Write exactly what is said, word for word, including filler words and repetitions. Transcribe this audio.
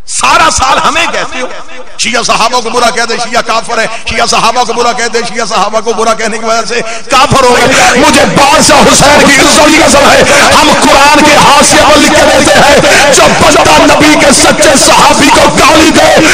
सारा साल हमें कहते हो शिया सहाबा को बुरा कहते शिया काफर है, शिया सहाबा को बुरा कहते शिया सहाबा को बुरा कहने की वजह से काफर हो गए। मुझे बादशाह हुसैन की इज्जत की कसम है, हम कुरान के हाशिए पर लिख के देते हैं जो बंदा नबी के सच्चे सहाबी को गाली दे